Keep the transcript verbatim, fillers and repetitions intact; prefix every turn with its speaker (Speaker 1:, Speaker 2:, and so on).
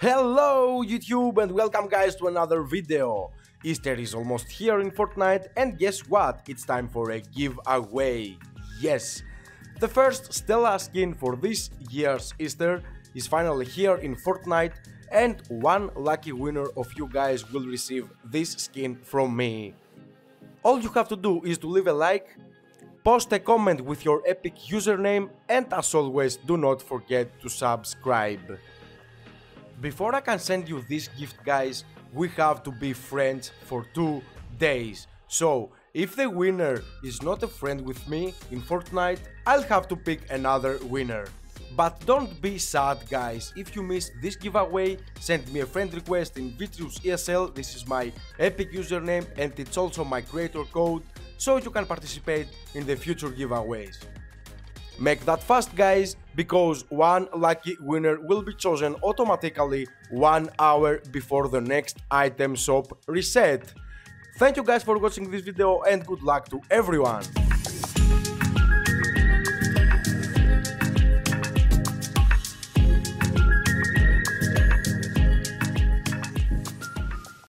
Speaker 1: Hello YouTube and welcome guys to another video. Easter is almost here in Fortnite and guess what? It's time for a giveaway. Yes, the first Stella skin for this year's Easter is finally here in Fortnite and one lucky winner of you guys will receive this skin from me. All you have to do is to leave a like, post a comment with your epic username and as always do not forget to subscribe. Before I can send you this gift guys, we have to be friends for two days. So, if the winner is not a friend with me in Fortnite, I'll have to pick another winner. But don't be sad guys, if you missed this giveaway, send me a friend request in Vitreous E S L, this is my epic username and it's also my creator code, so you can participate in the future giveaways. Make that fast guys, because one lucky winner will be chosen automatically one hour before the next item shop reset. Thank you guys for watching this video and good luck to everyone!